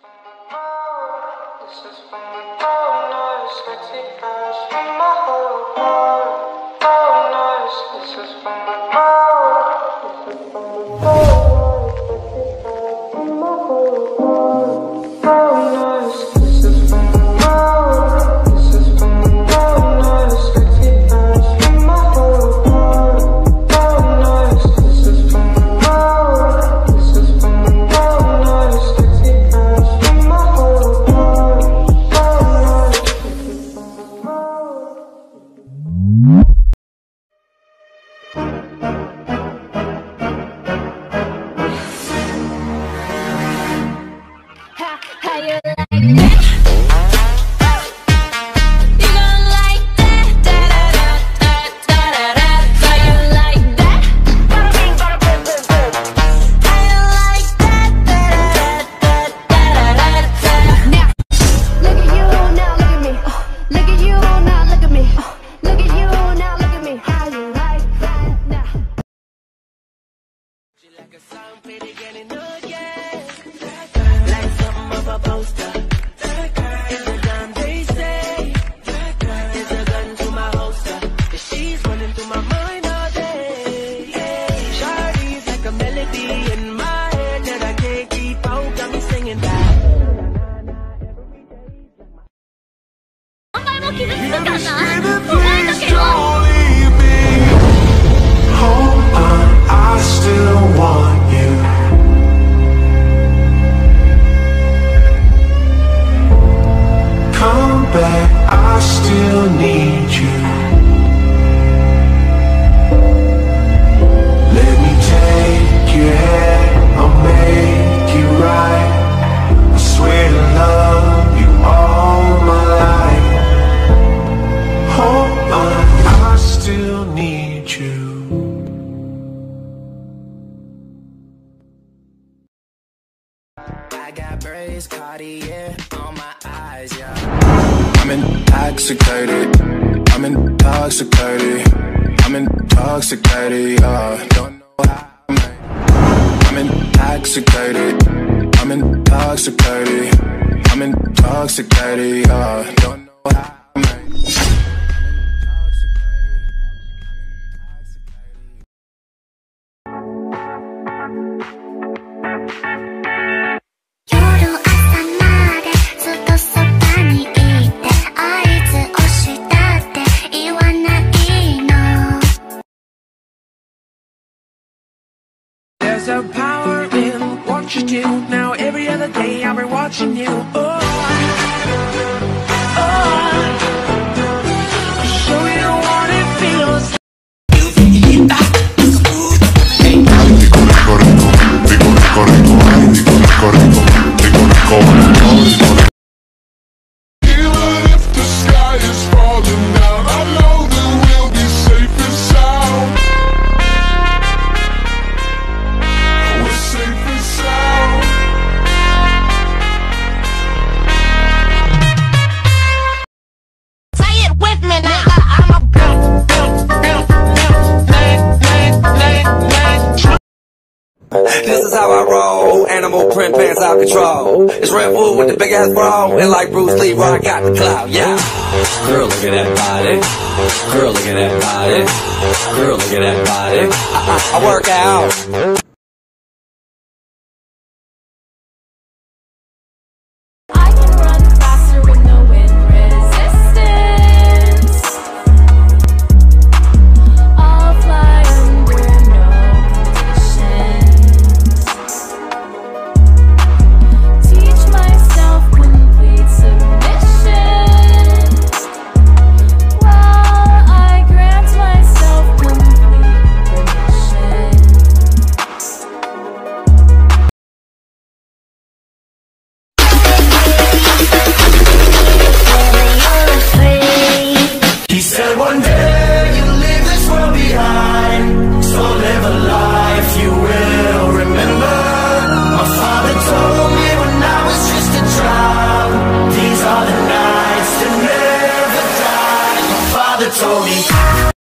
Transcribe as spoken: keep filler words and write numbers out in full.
Cartier on my eyes, yeah. I'm intoxicated, I'm intoxicated, I'm intoxicated, yeah. Don't know how I made it. I'm intoxicated, I'm intoxicated, I'm intoxicated, yeah. Don't know how I made it. There's a power in what you do. Now every other day I've been watching you. Oh, oh, I'll show you what it feels. Even if the sky is falling down, I know that we'll be safe and sound. We're safe and sound. Say it with me now. I'm a This is how I roll. Animal print pants out control. It's Red Bull with the big ass bra. And like Bruce Lee, I got the clout, yeah. Girl, look at that body. Girl, look at that body. Girl, look at that body. I, I, I work out. I can run faster with no wind resistance. I'll fly under no conditions. Teach myself complete submission while I grant myself complete permission. He said one day you'll leave this world behind, so live a life you will remember. My father told me when I was just a child, these are the nights that never die. My father told me